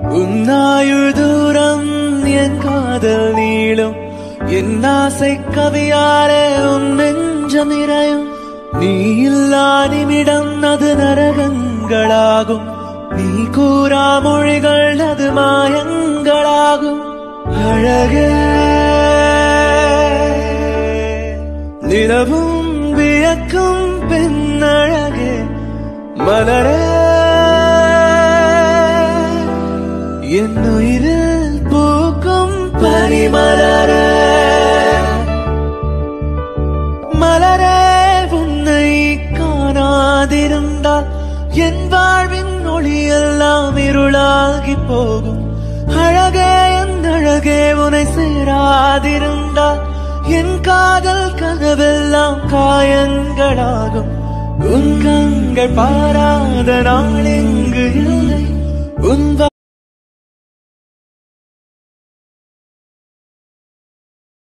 உன்னாயுள் தூரம் என் காதல் நீளும் என் ஆசை கவியாரே உன் நெஞ்சம் நிறையும் நீ இல்லா நிமிடம் அது நரகங்களாகும் நீ கூறா மொழிகள் அது மாயங்களாகும் அழகே நிலவும் வியக்கும் பெண்ணழகே மலரே என் உயிரில் பூக்கும் பனிமலரே மலரே உன்னை காணாதிருந்தால் என் வாழ்வின் ஒளியெல்லாம் இருளாகி போகும் அழகே என் அழகே உன்னை சேராதிருந்தால் என் காதல் கனவெல்லாம் காயங்களாகும் உன் கண்கள் பாராத நாள் எங்கு இல்லை உன்